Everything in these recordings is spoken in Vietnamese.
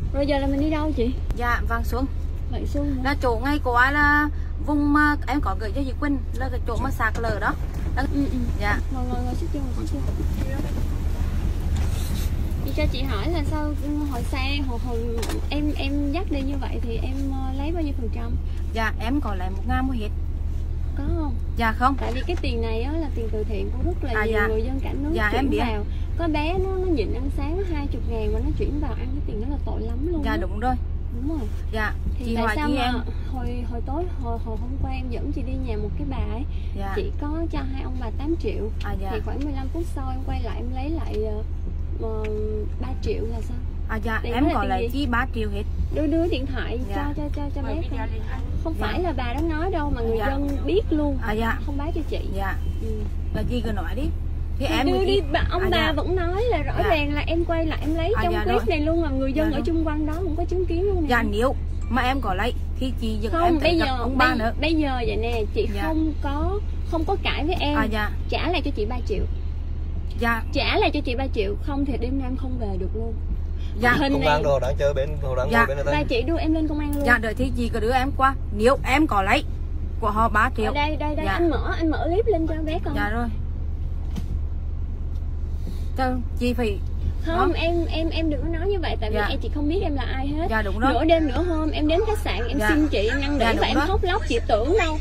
Rồi giờ là mình đi đâu chị? Dạ Vàng Xuân. Vạn Xuân hả? Là chỗ ngay qua là vùng mà em có gửi cho chị Quỳnh, là cái chỗ mà sạc lở đó. Dạ. Ngồi xích vô, Chị cho chị hỏi là sao hồi xe hồi em dắt đi như vậy thì em lấy bao nhiêu %? Dạ em có lại 1.000 mua hết. Có không? Dạ không. Tại vì cái tiền này á, là tiền từ thiện của rất là nhiều người dân cả nước chuyển vào. Có bé nó nhịn ăn sáng 20.000 mà nó chuyển vào ăn cái tiền đó là tội lắm luôn. Dạ đúng rồi. Đúng rồi. Dạ. Thì chị tại hỏi sao chị mà em hồi tối hôm qua em dẫn chị đi nhà một cái bà ấy. Dạ. Chị có cho hai ông bà 8 triệu. Dạ. Thì khoảng 15 phút sau em quay lại em lấy lại 3 triệu là sao? Dạ em có lại chi 3 triệu hết. Đưa điện thoại cho bé con. Không phải là bà đó nói đâu mà người dân biết luôn. Không báo cho chị. Dạ. Là chị cứ nói đi. Thì em đưa đi bà vẫn nói là rõ ràng là em quay lại em lấy trong clip này luôn, mà người dân ở chung quanh đó cũng có chứng kiến luôn nè. Dạ nếu mà em có lấy thì chị dừng không, em bây giờ ông ba nữa. Bây giờ vậy nè, chị không có cãi với em. Trả lại cho chị 3 triệu. Dạ. Trả lại cho chị 3 triệu, không thì đêm nay em không về được luôn. Dạ. Công an đồ đang chơi bên hồ đang ngồi bên này. Và chị đưa em lên công an luôn. Dạ đợi thì chị cứ đưa em qua. Nếu em có lấy của họ 3 triệu. Đây anh mở clip lên cho bé con. Dạ rồi. Chị phải không em đừng có nói như vậy, tại vì chị không biết em là ai hết. Dạ đúng rồi. Nửa đêm nửa hôm em đến khách sạn em xin chị, em năn nỉ và em khóc lóc, chị tưởng đâu.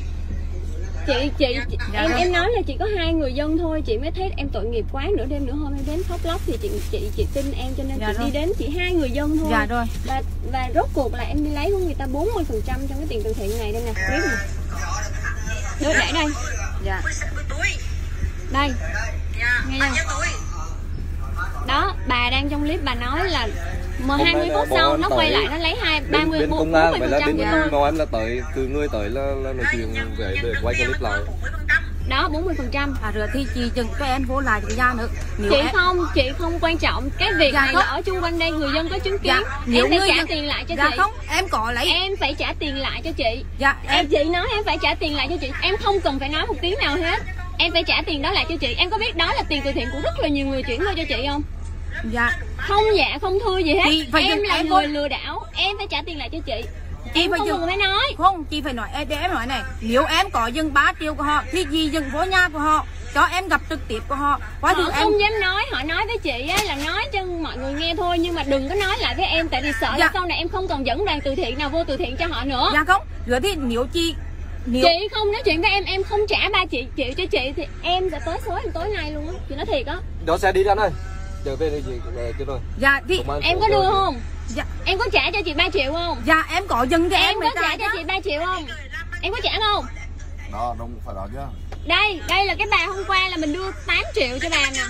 Em nói là chỉ có 2 người dân thôi, chị mới thấy em tội nghiệp quá. Nửa đêm nửa hôm em đến khóc lóc thì chị tin em, cho nên chị đi đến chỉ 2 người dân thôi. Dạ rồi. Và rốt cuộc là em đi lấy của người ta 40% trong cái tiền từ thiện này. Đây nè, clip nè. Đưa để đây. Dạ. Đây. Nghe chưa? Đó, bà đang trong clip bà nói là 20 phút sau nó quay lại nó lấy 30 bên công an vậy là bên ngồi em là tới cử người tới là nói chuyện về quay clip lại. Đó 40%. Rồi thì chị dừng cho em vô lại ra nữa. Chị không quan trọng cái việc này là ở chung quanh đây người dân có chứng kiến. Em phải trả tiền lại cho chị. Không, em có lấy. Em phải trả tiền lại cho chị. Chị nói em phải trả tiền lại cho chị. Em không cần phải nói một tiếng nào hết. Em phải trả tiền đó lại cho chị. Em có biết đó là tiền từ thiện của rất là nhiều người chuyển qua cho chị không? Dạ. Không không thưa gì hết. Em là người lừa đảo, em phải trả tiền lại cho chị. Em không cần phải nói. Không, chị phải nói, để em nói này. Nếu em có dừng 3 triệu của họ thì chị dừng vô nhà của họ, cho em gặp trực tiếp của họ. Họ không dám nói, họ nói với chị á, là nói cho mọi người nghe thôi, nhưng mà đừng có nói lại với em, tại vì sợ là sau này em không còn dẫn đoàn từ thiện nào vô từ thiện cho họ nữa. Dạ không. Rồi thì nếu chị không nói chuyện với em không trả 3 triệu cho chị thì em sẽ tới số em tối nay luôn á. Chị nói thiệt á. Đó xe đi ra đây. Trở về đây chị rồi. Dạ thì em có đưa không? Dạ. Em có trả cho chị 3 triệu không? Dạ em có dừng thì em có trả cho chị 3 triệu không? Em có trả không? Đó, đâu phải đó chứ. Đây là cái bà hôm qua là mình đưa 8 triệu cho bà nè.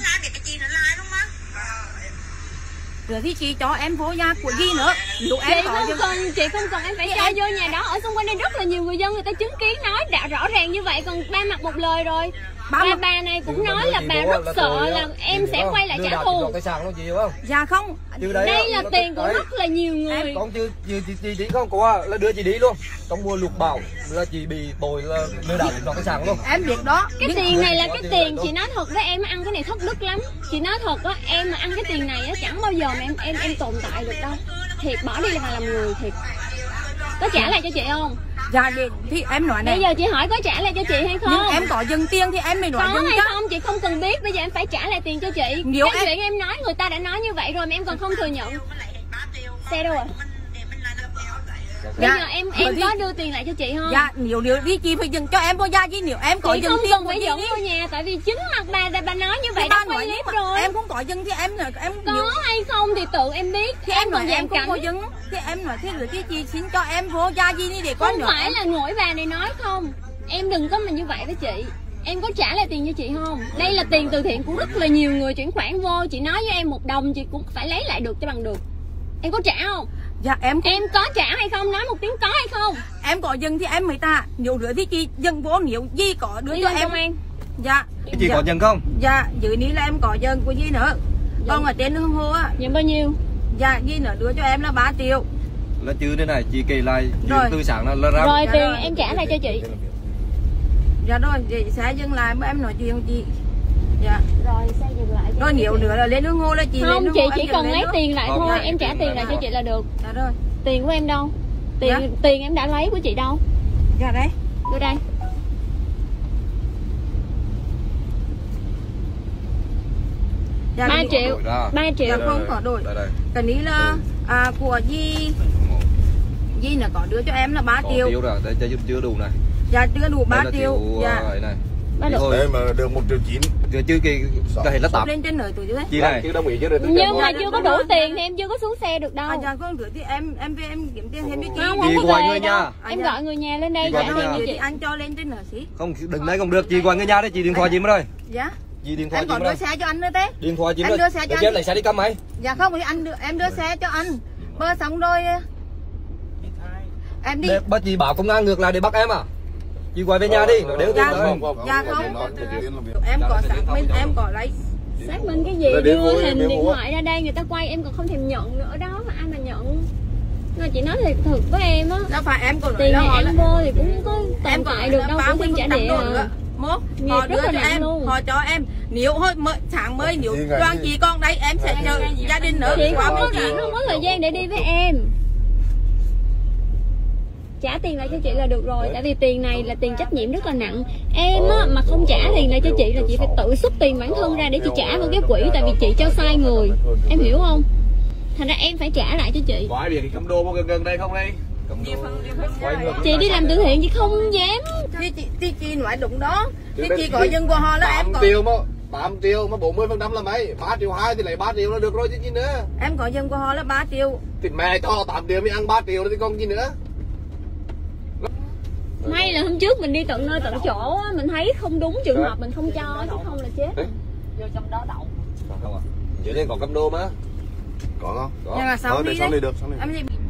Rồi thì chị cho em vô nhà của Di nữa. Nếu em chị không cần em phải cho vô nhà đó. Ở xung quanh đây rất là nhiều người dân người ta chứng kiến nói rõ ràng như vậy, còn ba mặt một lời rồi. Bà này cũng nói là bà rất sợ là em sẽ quay lại trả thù. Dạ không. Đây là tiền của rất là nhiều người. Con chị đi không có là đưa chị đi luôn. Trong mùa lụt bão là chị bị tội là lừa đảo chiếm đoạt tài sản luôn. Em biết đó. Cái tiền này là cái tiền chị nói thật với em, ăn cái này thất đức lắm. Chị nói thật á, em mà ăn cái tiền này á chẳng bao giờ mà em tồn tại được đâu. Thiệt, bỏ đi là làm người thiệt. Có trả lại cho chị không? Dạ thì em nói này. Bây giờ chị hỏi có trả lại cho chị hay không? Nhưng em có dừng tiền thì em mới nói dừng hay không chị không cần biết, bây giờ em phải trả lại tiền cho chị. Cái chuyện em nói người ta đã nói như vậy rồi mà em còn không thừa nhận. Xe đâu rồi? Bây giờ em có đưa tiền lại cho chị không? Dạ, nếu đi chị phải dừng cho em vô nhà chứ, nếu em có dừng tiền không cần phải dẫn vô nhà, tại vì chính mặt bà nói như vậy đã quay clip rồi. Em cũng có dừng thì em có hay không thì tự em biết. Thì em nói em cũng có dừng thì em nói thế rồi chị xin cho em vô gia gì đi để con không phải là mỗi bà này nói không. Em đừng có mà như vậy với chị. Em có trả lại tiền cho chị không? Đây là tiền từ thiện của rất là nhiều người chuyển khoản vô. Chị nói với em 1 đồng chị cũng phải lấy lại được cho bằng được. Em có trả không? Dạ em có trả hay không? Nói một tiếng có hay không? Em có dừng thì em mới ta. Nhiều rửa thì chị dừng vô, nếu Di có đưa cho em. Dạ. Chị có dừng không? Dạ, dưới ní là em có dừng của Di nữa. Còn ở trên hương hồ á. Dừng bao nhiêu? Dạ, Di nữa đưa cho em là 3 triệu. Là chứ thế này, chị kể lại từ sáng là ra. Rồi tiền em trả lại cho chị. Dạ rồi, chị sẽ dừng lại mới em nói chuyện chị. Dạ. Rồi xe dừng lại cho Rồi em nhiều chị. nữa là lên hương ngô là chị Không, lên chị hương ngô, chỉ em cần dừng lấy lên tiền lại Không, thôi, dạ, em trả tiền lại cho chị là được. đó. Dạ rồi. Tiền của em đâu? Dạ. Tiền em đã lấy của chị đâu? Dạ đấy. Đưa đây. Dạ, 3 cái- triệu. Đổi ra. 3 triệu. Dạ không có đổi. Đây. Cái ní là của Di là có đưa cho em là 3 Có triệu. tiêu rồi, đây chưa đủ này. Dạ chưa đủ 3 Đây là triệu. Dạ. ấy này. Ba độ. Thôi, Đây mà được 1,9 triệu. chứ cái hệ là Sắp tạm. lên trên nửa tuổi chứ đấy. Chị này. Chứ đồng ý chứ rồi tôi Nhưng mà Dạ, chưa có dạ, đủ dạ. tiền thì em chưa có xuống xe được đâu. Dạ không gửi thì em về em kiếm tiền thêm cho chị. Không, Chị không có gọi về người đâu. nhà. Em Dạ. gọi người nhà lên đây Chị trả gọi Rồi tiền cho thì chị. anh cho lên trên nửa xí. Không, đừng đấy không được, chị gọi người nhà đấy, chị điện thoại chị mới rồi. Dạ. Chị điện thoại Em chị còn mới đưa rồi. xe cho anh nữa thế. Điện thoại chị Em mới đưa rồi. xe cho Để anh. chị em lấy xe đi cắm máy. Dạ không thì em đưa xe cho anh. Bơ xong rồi em đi. Để bắt chị bảo công an ngược lại để bắt em à? Chị gọi về nhà đi, nó đều Dạ tin không. rồi. Dạ không. Em có xác minh, em có lấy. Xác minh cái gì? Rồi đến Đưa vô em hình mới điện mua. thoại ra đây người ta quay em còn không thèm nhận nữa đó, mà ai mà nhận. Mà chị nói thiệt thực với em á, Đâu phải em còn nói tiền là này họ em là vô thì cũng có tồn em tại được đâu, cũng tiền trả địa à. Một, Nghiệp họ rất đưa là cho nặng em, luôn. họ cho em. Nếu hồi sáng mới nếu Gì ngày đoàn gì? chị con đây em sẽ nhờ gia đình nữa Chị qua không có với chị. rảnh, không có thời gian để đi với em. Trả tiền lại cho chị là được rồi, tại vì tiền này là tiền trách nhiệm rất là nặng. Em á, mà không trả tiền lại cho chị là chị phải tự xuất tiền bản thân ra để chị trả vào cái quỹ, tại vì chị cho sai người. Em hiểu không? Thành ra em phải trả lại cho chị. Có ai biết cái cầm đồ mà gần đây không đây? Quay ngược. Chị đi làm từ thiện chị không dám. Thì chị nói đúng đó. Thì chị có dân của họ là em 8 có triệu mà 8 triệu mà 40% là mấy? 3 triệu 2 thì lấy 3 triệu là được rồi chứ gì nữa. em có dân của họ là 3 triệu. Thì mẹ cho 8 triệu mới ăn 3 triệu thì còn gì nữa. May là hôm trước mình đi tận nơi tận chỗ á, mình thấy không đúng trường hợp mình không cho, chứ không là chết. Không à? Vậy nên còn cầm đồ mà. Có không? Có. Nhưng mà sao Để đi xong đấy? đi được, xong đi. Em đi